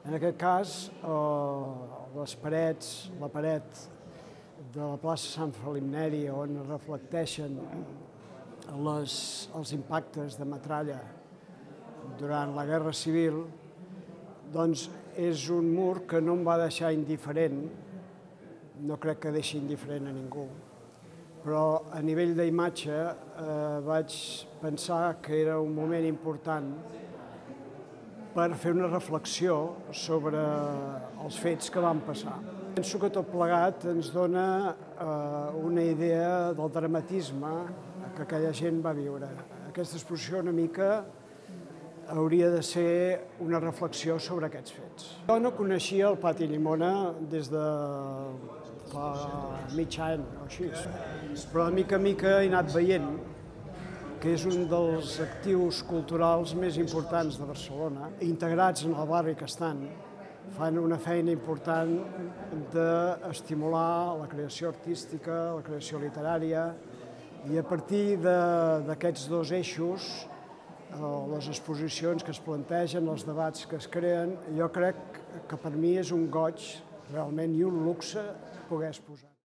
En aquest cas, la paret de la plaça Sant Felip Neri, on es reflecteixen els impactes de metralla durant la Guerra Civil, doncs és un mur que no em va deixar indiferent, no crec que deixi indiferent a ningú, però a nivell d'imatge vaig pensar que era un moment important per fer una reflexió sobre els fets que van passar. Penso que tot plegat ens dona una idea del dramatisme que aquella gent va viure. Aquesta exposició una mica hauria de ser una reflexió sobre aquests fets. Jo no coneixia el Pati Llimona des de fa mig any o així, però de mica en mica he anat veient que és un dels actius culturals més importants de Barcelona, integrats en el barri que estan, fan una feina important d'estimular la creació artística, la creació literària, i a partir d'aquests dos eixos, les exposicions que es plantegen, els debats que es creen, jo crec que per mi és un goig realment i un luxe poder exposar.